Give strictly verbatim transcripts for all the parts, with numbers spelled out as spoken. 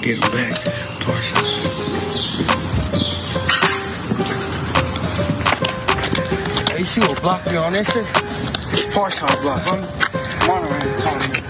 get him back. Parcel. Hey, you see what block we on this shit? It's Parcel block, huh? Monterey, Monterey.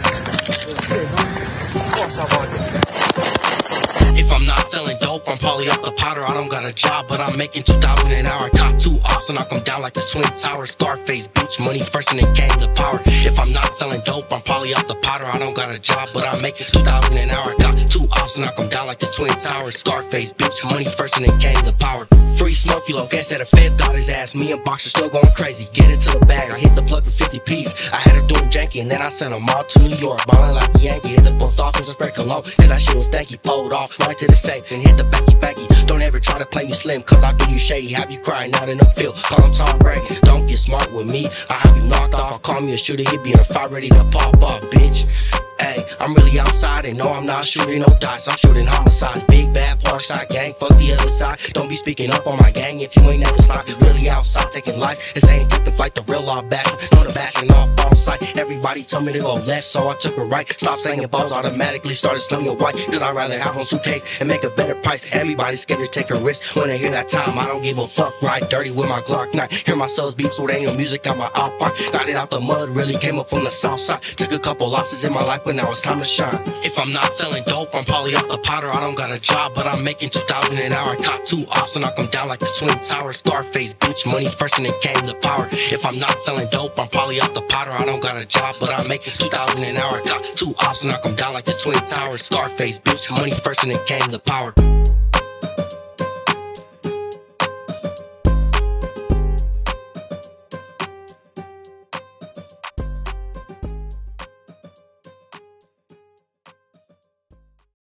Parcel block. If I'm not selling dope, I'm probably off the powder. I don't got a job, but I'm making two thousand an hour. Got two ops and knock them down like the Twin Towers. Scarface, bitch, money first and then came the power. If I'm not selling dope, I'm probably off the powder. I don't got a job, but I'm making two thousand an hour. Got two ops and knock them down like the Twin Towers. Scarface, bitch, money first and then came the power. Free smoke, you low gas that the feds got his ass. Me and Boxer still going crazy. Get into the bag, I hit the plug for fifty P's. I had to do him janky and then I sent them all to New York. Ballin' like a Yankee, hit the post office and spray cologne, cause that shit was stanky. Pulled off right to the safe and hit the backy backy. Don't ever try to play me slim, cause I do you shady. Have you crying out in the field, call him Tom Brady. Don't get smart with me, I have you knocked off. I'll call me a shooter, you be on fire ready to pop off, bitch. Hey, I'm really outside and no, I'm not shooting no dice. I'm shooting homicides, big bad Parkside gang, fuck the other side. Don't be speaking up on my gang if you ain't never slide. Really outside taking life, this ain't taking flight, the real all back. No, the bashing off on sight. Everybody told me to go left, so I took a right. Stop saying balls, automatically started slinging white. Cause I'd rather have one suitcase and make a better price. Everybody's scared to take a risk when they hear that time. I don't give a fuck, right dirty with my Glock nine. Hear my soul's beat, so there ain't no music on my Alpine. Got it out the mud, really came up from the south side. Took a couple losses in my life, but now it's time to shine. If I'm not selling dope, I'm probably off the powder. I don't got a job, but I'm making two thousand an hour. Got two ops and knock them down like the Twin Towers. Scarface, bitch, money first and then came the power. If I'm not selling dope, I'm probably off the powder. I don't got a job, but I'm making two thousand an hour. Got two ops and knock them down like the Twin Towers. Scarface, bitch, money first and then came the power.